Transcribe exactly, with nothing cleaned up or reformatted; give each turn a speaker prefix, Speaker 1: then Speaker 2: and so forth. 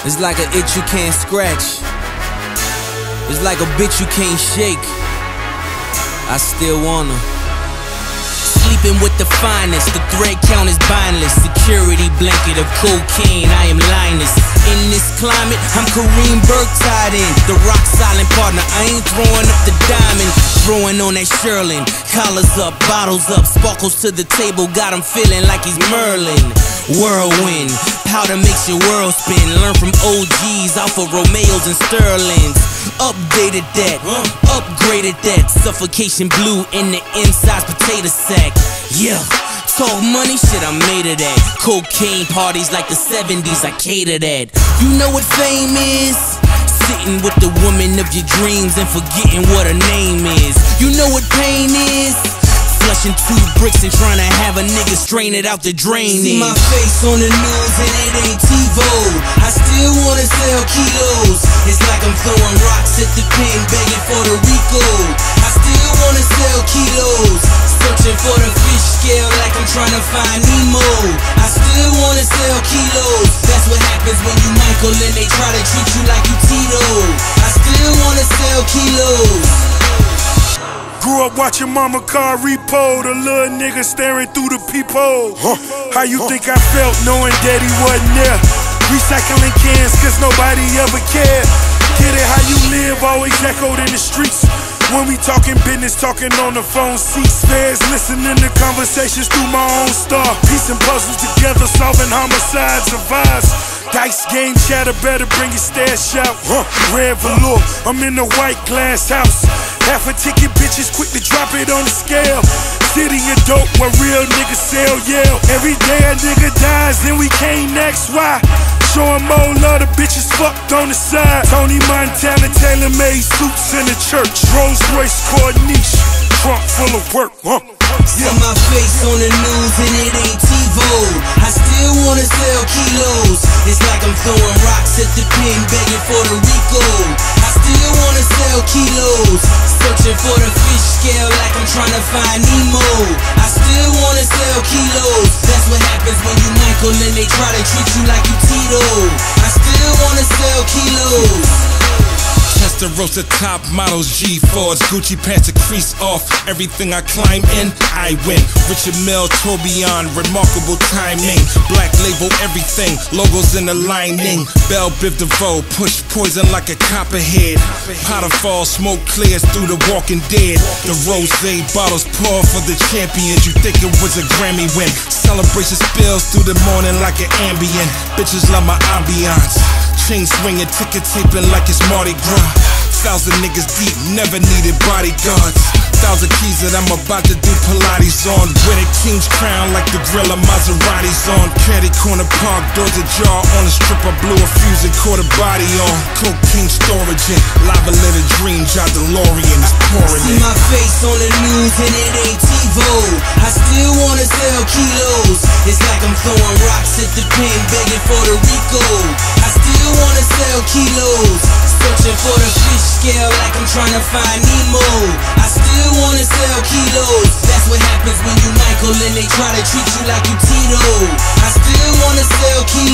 Speaker 1: It's like an itch you can't scratch. It's like a bitch you can't shake. I still wanna. Sleeping with the finest, the thread count is bindless. Security blanket of cocaine, I am Linus. In this climate, I'm Kareem Burke tied in. The rock silent partner, I ain't throwing up the diamond. Throwing on that Sherlin, collars up, bottles up, sparkles to the table, got him feeling like he's Merlin. Whirlwind, powder makes your world spin. Learn from O Gs, Alfa Romeos and Sterlings. Updated that, upgraded that. Suffocation blue in the inside potato sack. Yeah, talk money, shit, I'm made of that. Cocaine parties like the seventies, I cater that. You know what fame is? Sitting with the woman of your dreams and forgetting what her name is. You know what pain is? Flushing two bricks and trying to have a nigga strain it out the drain. See my face on the news and it ain't TiVo. I still wanna sell kilos. It's like I'm throwing rocks at the pen, begging for the Rico. I still wanna sell kilos, searching for the fish scale like I'm trying to find Nemo. I still wanna sell kilos. That's what happens when you Michael and they try to treat you like you Tito. I still wanna sell kilos.
Speaker 2: Grew up watching mama car repo, the little nigga staring through the peephole. Huh. How you think I felt knowing daddy wasn't there? Recycling cans cause nobody ever cared. Get it how you live, always echoed in the streets. When we talking business, talking on the phone, seats, fares, listening to conversations through my own star. Piecing puzzles together, solving homicides of eyes. Dice game chatter, better bring your stash out. Huh. Red velour, I'm in the white glass house. Half a ticket, bitches quick to drop it on the scale. City of dope where real niggas sell, yeah. Every day a nigga dies, then we can't next. Why? Showing more love, the bitches fucked on the side. Tony Montana, tailor-made suits in the church. Rolls Royce Corniche, trunk full of work, huh?
Speaker 1: See my face on the news and it ain't TiVo. I still wanna sell kilos. It's like I'm throwing rocks at the pen, begging for the Rico. I still wanna sell kilos, searching for the fish scale like I'm trying to find Nemo. I still wanna sell kilos. That's what happens when you Michael and they try to treat you like you Tito. I still wanna sell kilos.
Speaker 3: Testarossa top models, G fours, Gucci pants to crease off. Everything I climb in, I win. Richard Mille, Tourbillon, remarkable timing. Black label everything, logos in the lining. Belle Biv DeVoe, push poison like a copperhead. Potter fall, smoke clears through the Walking Dead. The rosé bottles pour for the champions. You think it was a Grammy win? Celebration spills through the morning like an ambient. Bitches love my ambiance. Chain swinging, ticket taping like it's Mardi Gras. Thousand niggas deep, never needed bodyguards. Thousand keys that I'm about to do Pilates on. With a king's crown like the grill of Maseratis on. Caddy Corner Park, doors ajar. On the strip I blew a fuse and caught a body on. Cocaine storage in, lava lit a dream. John DeLorean is pouring
Speaker 1: See
Speaker 3: in.
Speaker 1: my face on the news and it ain't TiVo. I still wanna sell kilos. It's like I'm throwing rocks at the pen, begging for the Rico. I still wanna sell kilos, searching for the fish scale like I'm trying to find Nemo. I still wanna sell kilos. That's what happens when you Michael and they try to treat you like you Tito. I still wanna sell kilos.